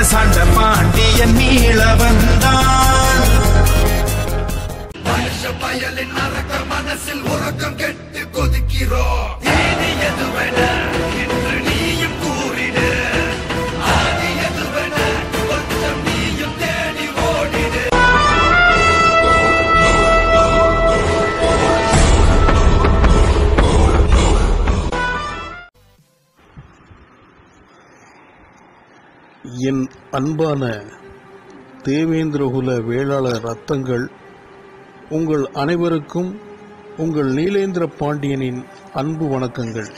அரசாண்ட பாண்டியன் மீள வந்தான். மனுஷ பயலின் அரக்க மனசில் உறக்கம் கெட்டு கொதிக்கிறோம். நீதி எதுவென என்று நீயும் கூறிடு. ஆதி எதுவென கொஞ்சம் நீயும் தேடி ஓடிடு. என் அன்பான தேவேந்திரகுல வேளாளர் ரத்தங்கள், உங்கள் அனைவருக்கும் உங்கள் நீலேந்திர பாண்டியனின் அன்பு வணக்கங்கள்.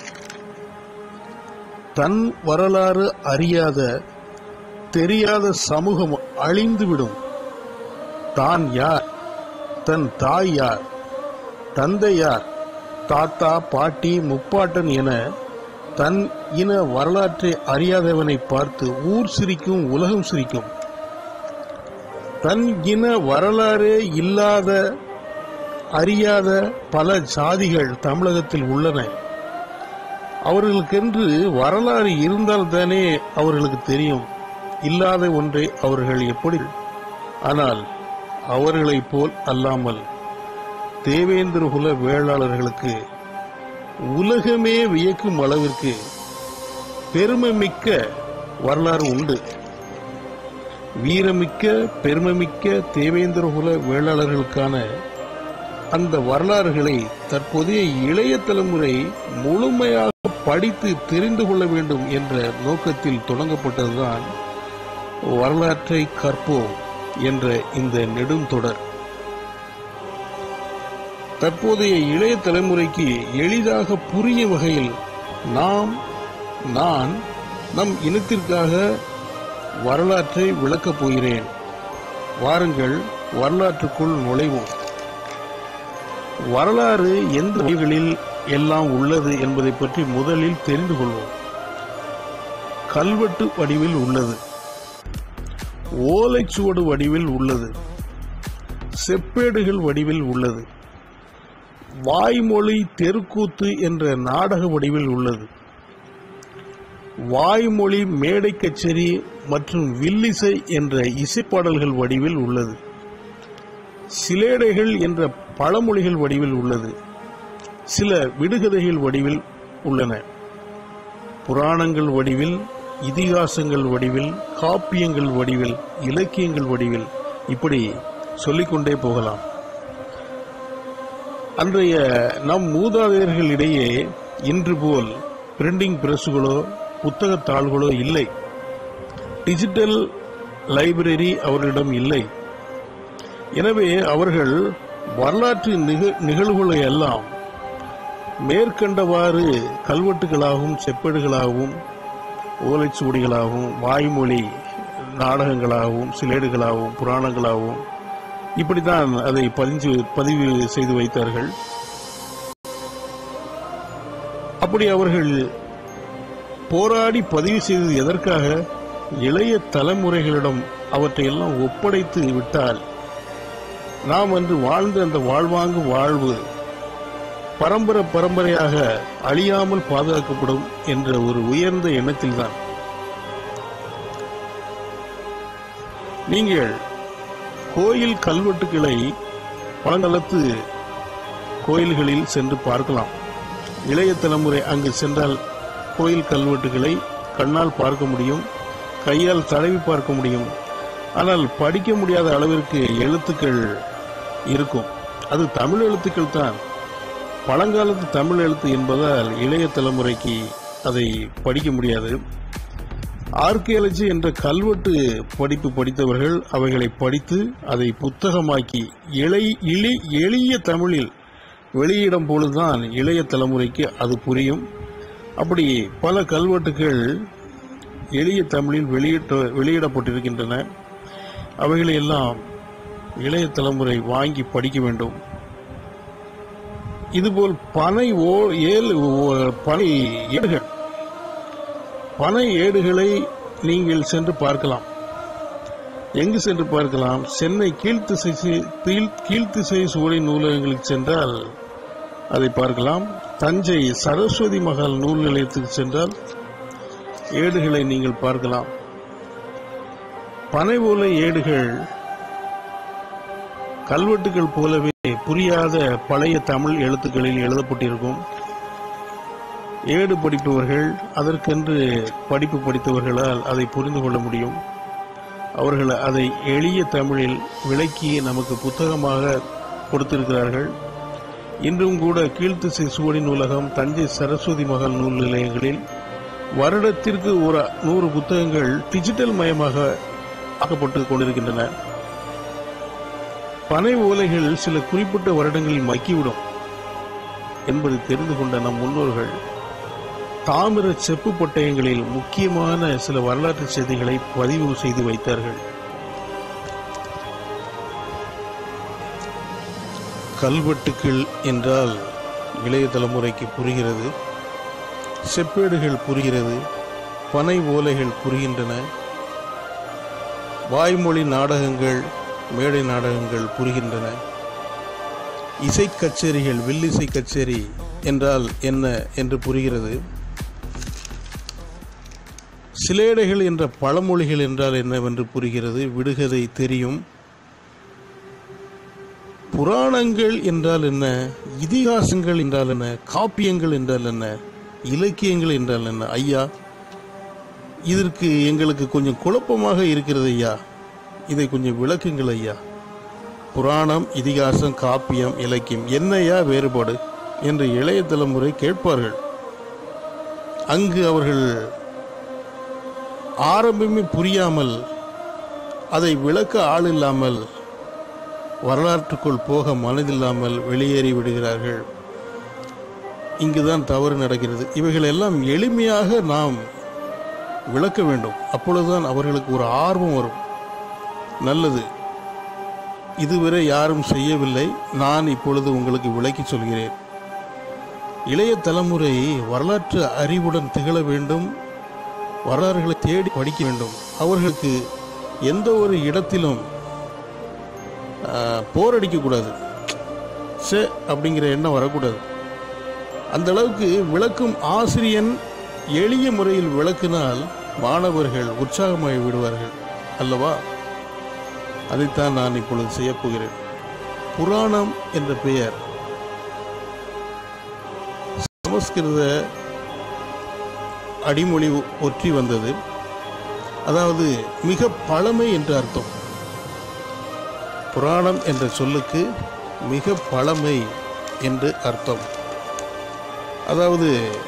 தன் வரலாறு அறியாத தெரியாத சமூகம் அழிந்துவிடும். தான் யார், தன் தாய் யார், தந்தை யார், தாத்தா பாட்டி முப்பாட்டன் என தன் இன வரலாற்றை அறியாதவனை பார்த்து ஊர் சிரிக்கும், உலகம் சிரிக்கும். தன் இன வரலாறே இல்லாத அறியாத பல சாதிகள் தமிழகத்தில் உள்ளன. அவர்களுக்கென்று வரலாறு இருந்தால்தானே அவர்களுக்கு தெரியும். இல்லாத ஒன்றை அவர்கள் எப்படி? ஆனால் அவர்களைப் போல் அல்லாமல் தேவேந்திரகுல வேளாளர்களுக்கு உலகமே வியக்கும் அளவிற்கு பெருமைமிக்க வரலாறு உண்டு. வீரமிக்க பெருமைமிக்க தேவேந்திரகுல வேளாளர்களுக்கான அந்த வரலாறுகளை தற்போதைய இளைய தலைமுறை முழுமையாக படித்து தெரிந்து கொள்ள வேண்டும் என்ற நோக்கத்தில் தொடங்கப்பட்டதுதான் வரலாற்றை கற்போம் என்ற இந்த நெடுந்தொடர். தற்போதைய இளைய தலைமுறைக்கு எளிதாக புரியும் வகையில் நான் நம் இனத்திற்காக வரலாற்றை விளக்கப் போகிறேன். வாருங்கள், வரலாற்றுக்குள் நுழைவோம். வரலாறு எந்த வகைகளில் எல்லாம் உள்ளது என்பதை பற்றி முதலில் தெரிந்து கொள்வோம். கல்வெட்டு வடிவில் உள்ளது, ஓலைச்சுவடு வடிவில் உள்ளது, செப்பேடுகள் வடிவில் உள்ளது, வாய்மொழி தெருக்கூத்து என்ற நாடக வடிவில் உள்ளது, வாய்மொழி மேடை கச்சேரி மற்றும் வில்லிசை என்ற இசைப்பாடல்கள் வடிவில் உள்ளது, சிலேடைகள் என்ற பழமொழிகள் வடிவில் உள்ளது, சில விடுகதைகள் வடிவில் உள்ளன, புராணங்கள் வடிவில், இதிகாசங்கள் வடிவில், காப்பியங்கள் வடிவில், இலக்கியங்கள் வடிவில், இப்படி சொல்லிக்கொண்டே போகலாம். அன்றைய நம் மூதாதையர்களிடையே இன்று போல் பிரிண்டிங் பிரஸ்களோ புத்தகத்தாள்களோ இல்லை. டிஜிட்டல் லைப்ரரி அவர்களிடம் இல்லை. எனவே அவர்கள் வரலாற்று நிகழ்வுகளை எல்லாம் மேற்கண்டவாறு கல்வெட்டுகளாகவும் செப்பேடுகளாகவும் ஓலைச்சுவடிகளாகவும் வாய்மொழி நாடகங்களாகவும் சிலேடுகளாகவும் புராணங்களாகவும் இப்படித்தான் அதை பதிவு செய்து வைத்தார்கள். அப்படி அவர்கள் போராடி பதிவு செய்தது எதற்காக? இளைய தலைமுறைகளிடம் அவற்றையெல்லாம் ஒப்படைத்து விட்டால் நாம் அன்று வாழ்ந்த அந்த வாழ்வாங்கு வாழ்வு பரம்பரையாக அழியாமல் பாதுகாக்கப்படும் என்ற ஒரு உயர்ந்த எண்ணத்தில்தான். நீங்கள் கோயில் கல்வெட்டுக்களை பழங்காலத்து கோயில்களில் சென்று பார்க்கலாம். இளைய தலைமுறை அங்கு சென்றால் கோயில் கல்வெட்டுக்களை கண்ணால் பார்க்க முடியும், கையால் தடவி பார்க்க முடியும். ஆனால் படிக்க முடியாத அளவிற்கு எழுத்துக்கள் இருக்கும். அது தமிழ் எழுத்துக்கள் தான். பழங்காலத்து தமிழ் எழுத்து என்பதால் இளைய தலைமுறைக்கு அதை படிக்க முடியாது. ஆர்கியாலஜி என்ற கல்வெட்டு படிப்பு படித்தவர்கள் அவைகளை படித்து அதை புத்தகமாக்கி எளிய தமிழில் வெளியிடும் பொழுதுதான் இளைய தலைமுறைக்கு அது புரியும். அப்படி பல கல்வெட்டுகள் எளிய தமிழில் வெளியிடப்பட்டிருக்கின்றன. அவைகளை எல்லாம் இளைய தலைமுறை வாங்கி படிக்க வேண்டும். இதுபோல் பனை ஏடுகளை நீங்கள் சென்று பார்க்கலாம். எங்கு சென்று பார்க்கலாம்? சென்னை கீழ்த்திசை சுவடி நூலகங்களுக்கு சென்றால் அதை பார்க்கலாம். தஞ்சை சரஸ்வதி மகால் நூல் நிலையத்துக்கு சென்றால் ஏடுகளை நீங்கள் பார்க்கலாம். பனை ஓலை ஏடுகள் கல்வெட்டுகள் போலவே புரியாத பழைய தமிழ் எழுத்துக்களில் எழுதப்பட்டிருக்கும். ஏடு படிப்பவர்கள், அதற்கென்று படிப்பு படித்தவர்களால் அதை புரிந்து கொள்ள முடியும். அவர்கள் அதை எளிய தமிழில் விளக்கி நமக்கு புத்தகமாக கொடுத்திருக்கிறார்கள். இன்றும் கூட கீழ்த்திசை சுவடி நூலகம், தஞ்சை சரஸ்வதி மகால் நூல் நிலையங்களில் வருடத்திற்கு ஒரு 100 புத்தகங்கள் டிஜிட்டல் மயமாக ஆக்கப்பட்டு கொண்டிருக்கின்றன. பனை ஓலைகள் சில குறிப்பிட்ட வருடங்களில் மக்கிவிடும் என்பதை தெரிந்து கொண்ட நம் முன்னோர்கள் தாமிர செப்பு பட்டயங்களில் முக்கியமான சில வரலாற்று செய்திகளை பதிவு செய்து வைத்தார்கள். கல்வெட்டுக்கள் என்றால் இளைய தலைமுறைக்கு புரிகிறது, செப்பேடுகள் புரிகிறது, பனை ஓலைகள் புரிகின்றன, வாய்மொழி நாடகங்கள், மேடை நாடகங்கள் புரிகின்றன. இசை கச்சேரிகள், வில்லிசை கச்சேரி என்றால் என்ன என்று புரிகிறது. சிலேடைகள் என்ற பழமொழிகள் என்றால் என்னவென்று புரிகிறது. விடுகதை தெரியும். புராணங்கள் என்றால் என்ன, இதிகாசங்கள் என்றால் என்ன, காப்பியங்கள் என்றால் என்ன, இலக்கியங்கள் என்றால் என்ன? ஐயா, இதற்கு எங்களுக்கு கொஞ்சம் குழப்பமாக இருக்கிறது ஐயா, இதை கொஞ்சம் விளக்குங்கள் ஐயா. புராணம், இதிகாசம், காப்பியம், இலக்கியம் என்னையா வேறுபாடு என்று இளைய தலைமுறை கேட்பார்கள். அங்கு அவர்கள் ஆரம்பமே புரியாமல், அதை விளக்க ஆள் இல்லாமல், வரலாற்றுக்குள் போக மனதில்லாமல் வெளியேறி விடுகிறார்கள். இங்குதான் தவறு நடக்கிறது. இவைகள் எல்லாம் எளிமையாக நாம் விளக்க வேண்டும். அப்பொழுதுதான் அவர்களுக்கு ஒரு ஆர்வம் வரும். நல்லது, இதுவரை யாரும் செய்யவில்லை, நான் இப்பொழுது உங்களுக்கு விளக்கி சொல்கிறேன். இளைய தலைமுறை வரலாற்று அறிவுடன் திகழ வேண்டும், வரலாறுகளை தேடி படிக்க வேண்டும். அவர்களுக்கு எந்த ஒரு இடத்திலும் போரடிக்கக்கூடாது, அப்படிங்கிற எண்ணம் வரக்கூடாது. அந்த அளவுக்கு விளக்கும் ஆசிரியன் எளிய முறையில் விளக்கினால் மாணவர்கள் உற்சாகமாகி விடுவார்கள் அல்லவா? அதைத்தான் நான் இப்பொழுது செய்யப்போகிறேன். புராணம் என்ற பெயர் சமஸ்கிருத அடிமொழி ஒற்றி வந்தது. அதாவது மிக பழமை என்று அர்த்தம். புராணம் என்ற சொல்லுக்கு மிக பழமை என்று அர்த்தம். அதாவது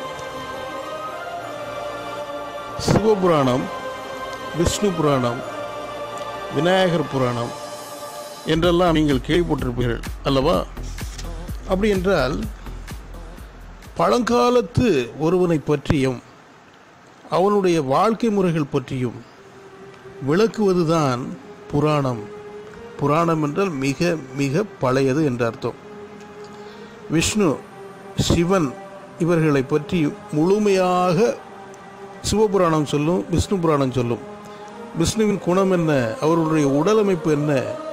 சிவபுராணம், விஷ்ணு புராணம், விநாயகர் புராணம் என்றெல்லாம் நீங்கள் கேள்விப்பட்டிருப்பீர்கள் அல்லவா? அப்படி என்றால் பழங்காலத்து ஒருவனை பற்றியும் அவனுடைய வாழ்க்கை முறைகள் பற்றியும் விளக்குவதுதான் புராணம். புராணம் என்றால் மிக மிக பழையது என்ற அர்த்தம். விஷ்ணு, சிவன் இவர்களை பற்றி முழுமையாக சிவபுராணம் சொல்லும், விஷ்ணு புராணம் சொல்லும். விஷ்ணுவின் குணம் என்ன, அவருடைய உடலமைப்பு என்ன,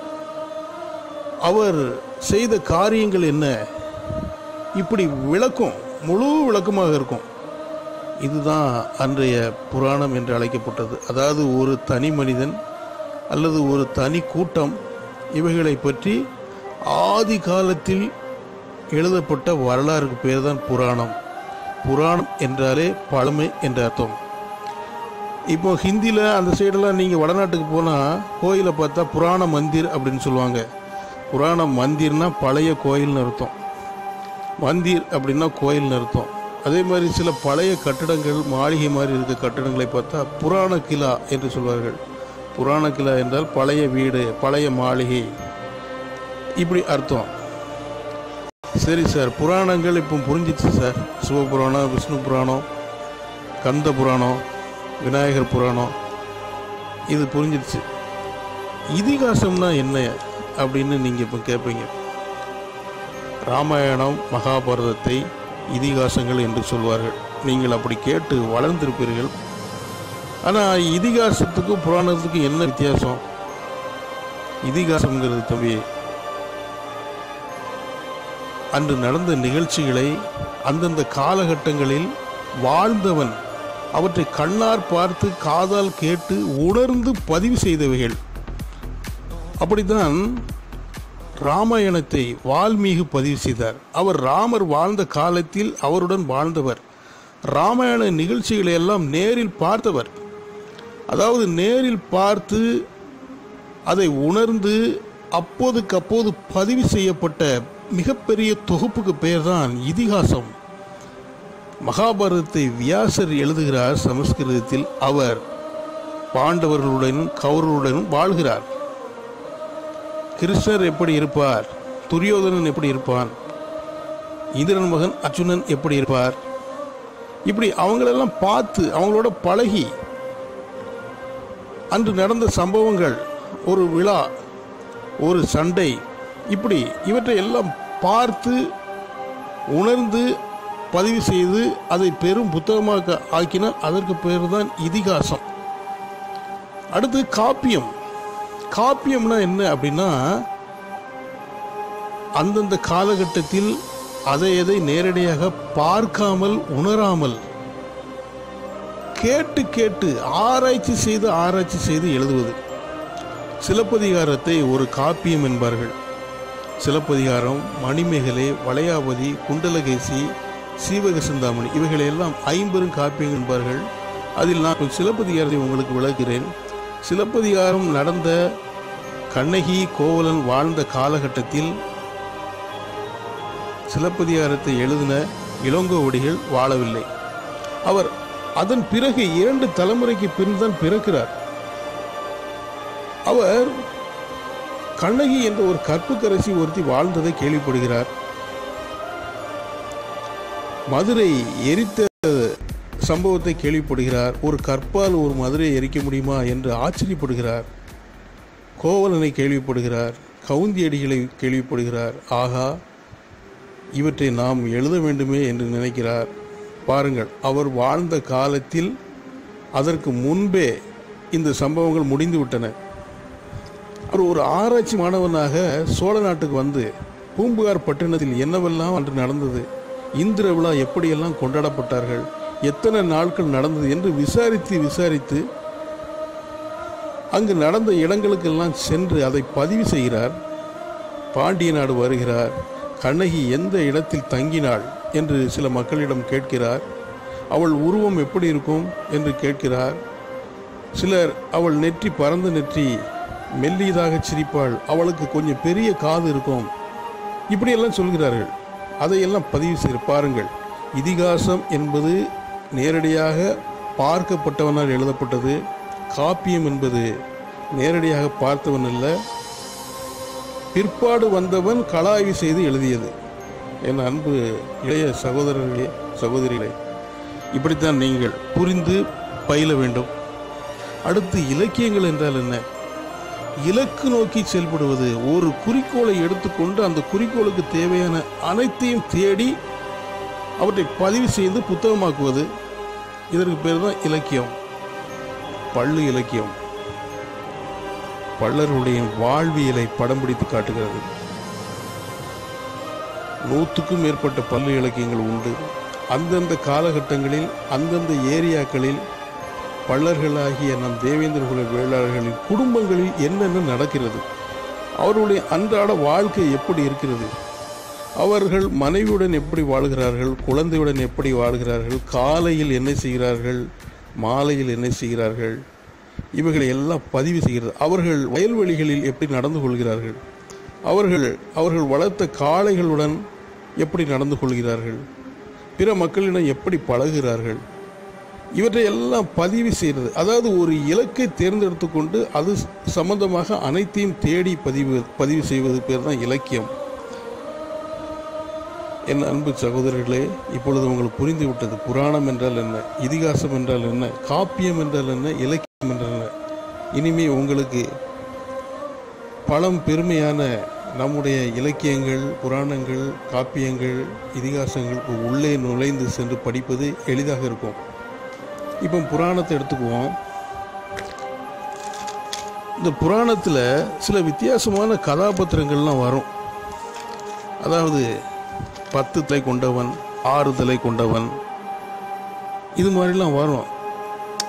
அவர் செய்த காரியங்கள் என்ன, இப்படி விளக்கம், முழு விளக்கமாக இருக்கும். இதுதான் அன்றைய புராணம் என்று அழைக்கப்பட்டது. அதாவது ஒரு தனி மனிதன் அல்லது ஒரு தனி கூட்டம் இவைகளை பற்றி ஆதி காலத்தில் எழுதப்பட்ட வரலாறுக்கு பேர் தான் புராணம். புராணம் என்றாலே பழமை என்ற அர்த்தம். இப்போ ஹிந்தியில் அந்த சைடெல்லாம் நீங்கள் வடநாட்டுக்கு போனால் கோயிலை பார்த்தா புராண மந்திர் அப்படின்னு சொல்லுவாங்க. புராண மந்திர்னா பழைய கோயில்னு அர்த்தம். மந்திர் அப்படின்னா கோயில்னு அர்த்தம். அதே மாதிரி சில பழைய கட்டடங்கள், மாளிகை மாதிரி இருக்க கட்டடங்களை பார்த்தா புராண கிலா என்று சொல்வார்கள். புராண கிலா என்றால் பழைய வீடு, பழைய மாளிகை, இப்படி அர்த்தம். சரி சார், புராணங்கள் இப்போ புரிஞ்சிச்சு சார். சிவபுராணம், விஷ்ணு புராணம், கந்த புராணம், விநாயகர் புராணம், இது புரிஞ்சிடுச்சு. இதிகாசம்னா என்ன அப்படின்னு நீங்கள் இப்போ கேட்பீங்க. ராமாயணம், மகாபாரதத்தை இதிகாசங்கள் என்று சொல்வார்கள். நீங்கள் அப்படி கேட்டு வளர்ந்திருப்பீர்கள். ஆனால் இதிகாசத்துக்கும் புராணத்துக்கும் என்ன வித்தியாசம்? இதிகாசம்ங்கிறது தம்பி, அன்று நடந்த நிகழ்ச்சிகளை அந்தந்த காலகட்டங்களில் வாழ்ந்தவன் அவற்றை கண்ணார் பார்த்து காதால் கேட்டு உணர்ந்து பதிவு செய்தவைகள். அப்படித்தான் ராமாயணத்தை வால்மீகி பதிவு செய்தார். அவர் ராமர் வாழ்ந்த காலத்தில் அவருடன் வாழ்ந்தவர். ராமாயண நிகழ்ச்சிகளை எல்லாம் நேரில் பார்த்தவர். அதாவது நேரில் பார்த்து அதை உணர்ந்து அப்போதுக்கு அப்போது பதிவு செய்யப்பட்ட மிகப்பெரிய தொகுப்புக்கு பெயர்தான் இதிகாசம். மகாபாரதத்தை வியாசர் எழுதுகிறார் சமஸ்கிருதத்தில். அவர் பாண்டவர்களுடனும் கௌரவர்களுடனும் வாழ்கிறார். கிருஷ்ணர் எப்படி இருப்பார், துரியோதனன் எப்படி இருப்பான், இந்திரன் மகன் அர்ஜுனன் எப்படி இருப்பார், இப்படி அவங்களெல்லாம் பார்த்து அவங்களோட பழகி அன்று நடந்த சம்பவங்கள், ஒரு விழா, ஒரு சண்டை, இப்படி இவற்றை எல்லாம் பார்த்து உணர்ந்து பதிவு செய்து அதை பெரும் புத்தகமாக ஆக்கினால் அதற்கு பேர் தான் இதிகாசம். அடுத்து காப்பியம். காப்பியம்னா என்ன அப்படின்னா, அந்தந்த காலகட்டத்தில் அதை நேரடியாக பார்க்காமல் உணராமல் கேட்டு கேட்டு ஆராய்ச்சி செய்து எழுதுவது. சிலப்பதிகாரத்தை ஒரு காப்பியம் என்பார்கள். சிலப்பதிகாரம், மணிமேகலை, வளையாபதி, குண்டலகேசி, சீவகசிந்தாமணி இவைகளையெல்லாம் 50 காப்பியம் என்பார்கள். அதில் நான் சிலப்பதிகாரத்தை உங்களுக்கு விளக்குகிறேன். சிலப்பதிகாரம் நடந்த கண்ணகி கோவலன் வாழ்ந்த காலகட்டத்தில் சிலப்பதிகாரத்தை எழுதின இளங்கோவடிகள் வாழவில்லை. அவர் அதன் பிறகு 2 தலைமுறைக்கு பின்தான் பிறக்கிறார். அவர் கண்ணகி என்ற ஒரு கற்புக்கரசி ஒருத்தி வாழ்ந்ததை கேள்விப்படுகிறார். மதுரை எரித்த சம்பவத்தை கேள்விப்படுகிறார். ஒரு கற்பால் ஒரு மதுரையை எரிக்க முடியுமா என்று ஆச்சரியப்படுகிறார். கோவலனை கேள்விப்படுகிறார். கவுந்தியடிகளை கேள்விப்படுகிறார். ஆகா, இவற்றை நாம் எழுத வேண்டுமே என்று நினைக்கிறார். பாருங்கள், அவர் வாழ்ந்த காலத்தில் அதற்கு முன்பே இந்த சம்பவங்கள் முடிந்துவிட்டன. அவர் ஒரு ஆராய்ச்சி மாணவனாக சோழ நாட்டுக்கு வந்து பூம்புகார் பட்டினத்தில் என்னவெல்லாம் அன்று நடந்தது, இந்திர விழா எப்படியெல்லாம் கொண்டாடப்பட்டார்கள், எத்தனை நாட்கள் நடந்தது என்று விசாரித்து அங்கு நடந்த இடங்களுக்கெல்லாம் சென்று அதை பதிவு செய்கிறார். பாண்டிய நாடு வருகிறார். கண்ணகி எந்த இடத்தில் தங்கினாள் என்று சில மக்களிடம் கேட்கிறார். அவள் உருவம் எப்படி இருக்கும் என்று கேட்கிறார். சிலர் அவள் நெற்றி பரந்த நெற்றி, மெல்லியதாக சிரிப்பாள், அவளுக்கு கொஞ்சம் பெரிய காது இருக்கும், இப்படியெல்லாம் சொல்கிறார்கள். அதையெல்லாம் பதிவு செய்து பாருங்கள். இதிகாசம் என்பது நேரடியாக பார்க்கப்பட்டவனால் எழுதப்பட்டது. காப்பியம் என்பது நேரடியாக பார்த்தவன் அல்ல, பிற்பாடு வந்தவன் கலாய்வு செய்து எழுதியது. என் அன்பு இளைய சகோதரர்களே, சகோதரிகளே, இப்படித்தான் நீங்கள் புரிந்து பயில வேண்டும். அடுத்து இலக்கியங்கள் என்றால் என்ன? இலக்கு நோக்கி செயல்படுவது. ஒரு குறிக்கோளை எடுத்துக்கொண்டு அந்த குறிக்கோளுக்கு தேவையான அனைத்தையும் தேடி அவற்றை பதிவு செய்து புத்தகமாக்குவது. இதற்கு பேர் தான் இலக்கியம். பள்ளு இலக்கியம் பள்ளருடைய வாழ்வியலை படம் பிடித்து காட்டுகிறது. 100க்கும் மேற்பட்ட பள்ளு இலக்கியங்கள் உண்டு. அந்தந்த காலகட்டங்களில் அந்தந்த ஏரியாக்களில் பள்ளர்களாகிய நம் தேவேந்திர குல வேளாளர்களின் குடும்பங்களில் என்னென்ன நடக்கிறது, அவர்களுடைய அன்றாட வாழ்க்கை எப்படி இருக்கிறது, அவர்கள் மனைவியுடன் எப்படி வாழ்கிறார்கள், குழந்தையுடன் எப்படி வாழ்கிறார்கள், காலையில் என்ன செய்கிறார்கள், மாலையில் என்ன செய்கிறார்கள், இவைகளை எல்லாம் பதிவு செய்கிறது. அவர்கள் வயல்வெளிகளில் எப்படி நடந்து கொள்கிறார்கள், அவர்கள் வளர்த்த காளைகளுடன் எப்படி நடந்து கொள்கிறார்கள், பிற மக்களிடம் எப்படி பழகுகிறார்கள், இவற்றை எல்லாம் பதிவு செய்கிறது. அதாவது ஒரு இலக்கை தேர்ந்தெடுத்து கொண்டு அது சம்பந்தமாக அனைத்தையும் தேடி பதிவு செய்வது பேர் தான் இலக்கியம். என் அன்பு சகோதரர்களே, இப்பொழுது உங்களுக்கு புரிந்துவிட்டது புராணம் என்றால் என்ன, இதிகாசம் என்றால் என்ன, காப்பியம் என்றால் என்ன, இலக்கியம் என்றால் என்ன. இனிமே உங்களுக்கு பழம் பெருமையான நம்முடைய இலக்கியங்கள், புராணங்கள், காப்பியங்கள், இதிகாசங்களுக்கு உள்ளே நுழைந்து சென்று படிப்பது எளிதாக இருக்கும். இப்போ புராணத்தை எடுத்துக்குவோம். இந்த புராணத்தில் சில வித்தியாசமான கதாபாத்திரங்கள்லாம் வரும். அதாவது 10 தலை கொண்டவன், 6 தலை கொண்டவன், இது மாதிரிலாம் வரும்.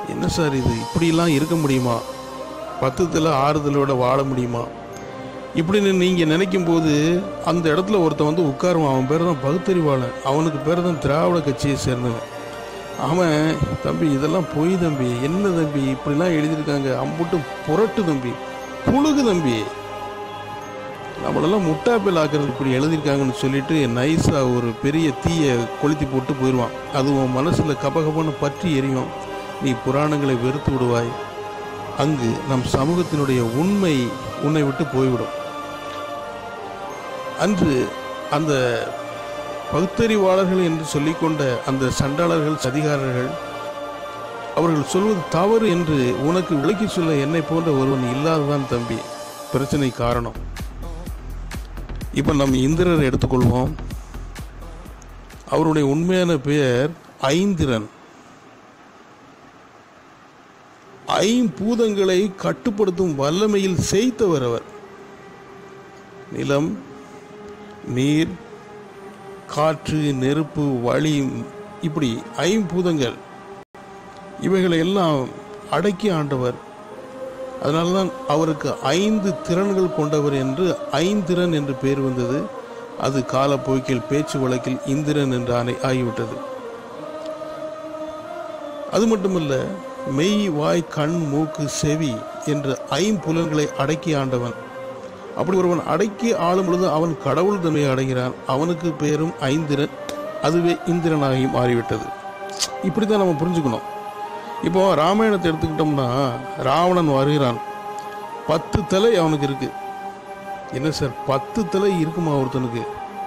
என்ன சார் இது, இப்படிலாம் இருக்க முடியுமா, 10 தலை 6 தலையோட வாழ முடியுமா இப்படின்னு நீங்கள் நினைக்கும் போது அந்த இடத்துல ஒருத்தன் வந்து உட்காருவான். அவன் பேர் தான் பகுத்தறிவாளன், அவனுக்கு பேர் தான் திராவிட கட்சியை சேர்ந்தவன். அவன் தம்பி இதெல்லாம் பொய் தம்பி, என்ன தம்பி இப்படிலாம் எழுதியிருக்காங்க, அம்புட்டு புரட்டு தம்பி, புழுகு தம்பி, நம்மளெல்லாம் முட்டாப்பில் ஆக்கிறது இப்படி எழுதியிருக்காங்கன்னு சொல்லிட்டு நைஸாக ஒரு பெரிய தீயை கொளுத்தி போட்டு போயிடுவான். அது உன் மனசில் கபகபன்னு பற்றி எரியும். நீ புராணங்களை வெறுத்து விடுவாய். அங்கு நம் சமூகத்தினுடைய உண்மை உன்னை விட்டு போய்விடும். அன்று அந்த பகுத்தறிவாளர்கள் என்று சொல்லிக்கொண்ட அந்த சண்டாளர்கள், சதிகாரர்கள், அவர்கள் சொல்வது தவறு என்று உனக்கு விளக்கி சொல்ல என்னை போன்ற ஒருவன் இல்லாததான் தம்பி பிரச்சனை காரணம். இப்போ நம்ம இந்திரரை எடுத்துக்கொள்வோம். அவருடைய உண்மையான பெயர் ஐந்திரன். ஐம்பூதங்களை கட்டுப்படுத்தும் வல்லமையில் செய்தவர் அவர். நிலம், நீர், காற்று, நெருப்பு, வளி, இப்படி ஐம்பூதங்கள் இவைகளை எல்லாம் அடக்கி ஆண்டவர். அதனால்தான் அவருக்கு 5 திறன்கள் கொண்டவர் என்று ஐந்திரன் என்று பெயர் வந்தது. அது காலப்போக்கில் பேச்சு வழக்கில் இந்திரன் என்று ஆகிவிட்டது. அது மட்டுமல்ல, மெய், வாய், கண், மூக்கு, செவி என்ற 5 புலன்களை அடக்கி ஆண்டவன். அப்படி ஒருவன் அடக்கி ஆளும் பொழுது அவன் கடவுள் தன்மையை அடைகிறான். அவனுக்கு பெயரும் ஐந்திரன், அதுவே இந்திரனாகி மாறிவிட்டது. இப்படி தான் நம்ம புரிஞ்சுக்கணும். இப்போ ராமாயணத்தை எடுத்துக்கிட்டோம்னா, ராவணன் வருகிறான். 10 தலை அவனுக்கு இருக்கு. என்ன சார் 10 தலை இருக்குமா ஒருத்தனுக்கு?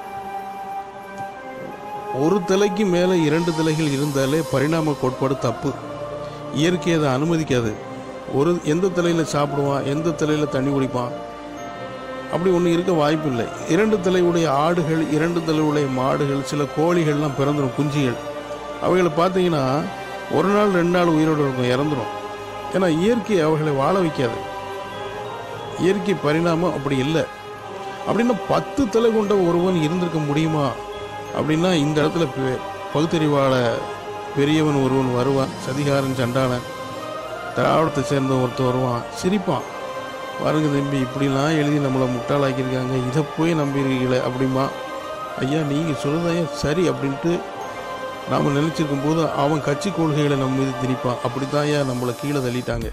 ஒரு தலைக்கு மேலே 2 தலைகள் இருந்தாலே பரிணாம கோட்பாடு தப்பு. இயற்கை அதை அனுமதிக்காது. எந்த தலையில் சாப்பிடுவான், எந்த தலையில் தண்ணி குடிப்பான், அப்படி ஒன்று இருக்க வாய்ப்பு இல்லை. 2 தலையுடைய ஆடுகள், 2 தலையுடைய மாடுகள், சில கோழிகள்லாம் பிறந்துடும், குஞ்சுகள். அவைகளை பார்த்தீங்கன்னா 1 நாள் 2 நாள் உயிரோடு இருக்கும், இறந்துடும். ஏன்னா இயற்கை அவர்களை வாழ வைக்காது. இயற்கை பரிணாமம் அப்படி இல்லை. அப்படின்னா 10 தலை கொண்ட ஒருவன் இருந்திருக்க முடியுமா அப்படின்னா, இந்த இடத்துல பகுத்தறிவாள பெரியவன் ஒருவன் வருவான், சதிகாரன், சண்டாளன், திராவிடத்தை சேர்ந்த ஒருத்தர் வருவான், சிரிப்பான். பாருங்க தம்பி, இப்படிலாம் எழுதி நம்மளை முட்டாளாக்கியிருக்காங்க, இதை போய் நம்பியிருக்கீங்களே அப்படிமா. ஐயா நீங்கள் சொல்லுதான் சரி அப்படின்ட்டு நாம் நினச்சிருக்கும் போது அவன் கட்சி கொள்கைகளை நம்ம மீது திணிப்பான். அப்படித்தான் ஐயா நம்மளை கீழே தள்ளிட்டாங்க.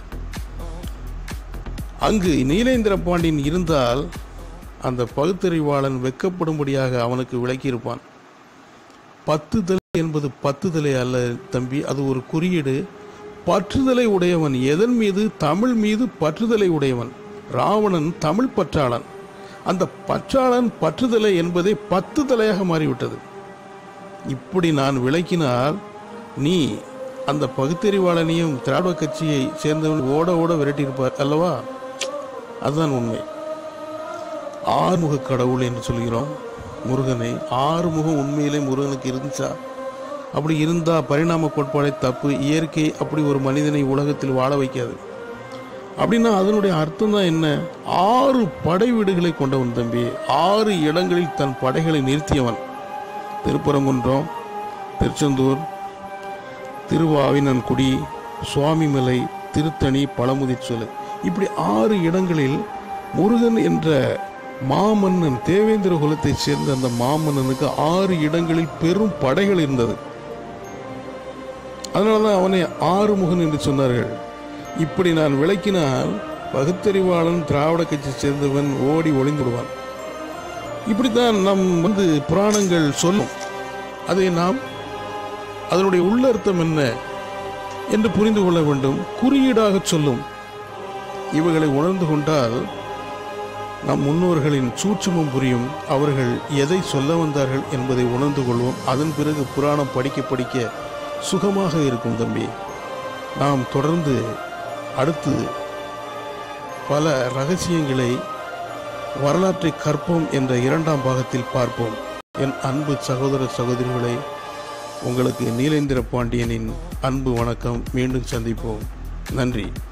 அங்கு நீலேந்திர பாண்டியன் இருந்தால் அந்த பகுத்தறிவாளன் வெட்கப்படும்படியாக அவனுக்கு விளக்கியிருப்பான். 10 தலை என்பது 10 தலை அல்ல தம்பி, அது ஒரு குறியீடு. பற்றுதலை உடையவன் எதன் மீது? தமிழ் மீது பற்றுதலை உடையவன். ராவணன் தமிழ் பற்றாளன். அந்த பற்றாளன் பற்றுதலை என்பதை 10 தலையாக மாறிவிட்டது. இப்படி நான் விளக்கினால் நீ அந்த பகுத்தறிவாளனையும் திராவிட கட்சியை சேர்ந்தவன் ஓட ஓட விரட்டியிருப்பார் அல்லவா? அதுதான் உண்மை. ஆறுமுக கடவுள் என்று சொல்கிறோம் முருகனை. 6 முகம் உண்மையிலே முருகனுக்கு இருந்துச்சா? அப்படி இருந்தா பரிணாம கோட்பாடை தப்பு. இயற்கை அப்படி ஒரு மனிதனை உலகத்தில் வாழ வைக்காது. அப்படின்னா அதனுடைய அர்த்தம் தான் என்ன? 6 படை வீடுகளை கொண்டவன் தம்பி. 6 இடங்களில் தன் படைகளை நிறுத்தியவன். திருப்பரங்குன்றம், திருச்செந்தூர், திருவாவினன்குடி, சுவாமிமலை, திருத்தணி, பழமுதிர்ச்சோலை, இப்படி 6 இடங்களில் முருகன் என்ற மாமன்னன், தேவேந்திர குலத்தைச் சேர்ந்த அந்த மாமன்னனுக்கு 6 இடங்களில் பெரும் படைகள் இருந்தது. அதனால்தான் அவனை ஆறுமுகன் என்று சொன்னார்கள். இப்படி நான் விளக்கினால் பகுத்தறிவாளன் திராவிட கட்சி சேர்ந்தவன் ஓடி ஒளிந்துடுவான். இப்படித்தான் நம் புராணங்கள் சொல்லும். அதை நாம் அதனுடைய உள்ளர்த்தம் என்ன என்று புரிந்து கொள்ள வேண்டும். குறியீடாக சொல்லும். இவைகளை உணர்ந்து கொண்டால் நம் முன்னோர்களின் சூட்சுமம் புரியும். அவர்கள் எதை சொல்ல வந்தார்கள் என்பதை உணர்ந்து கொள்வோம். அதன் பிறகு புராணம் படிக்க படிக்க சுகமாக இருக்கும் தம்பி. நாம் தொடர்ந்து அடுத்து பல ரகசியங்களை வரலாற்றை கற்போம் என்ற 2ஆம் பாகத்தில் பார்ப்போம். என் அன்பு சகோதர சகோதரிகளை, உங்களுக்கு நீலேந்திர பாண்டியனின் அன்பு வணக்கம். மீண்டும் சந்திப்போம். நன்றி.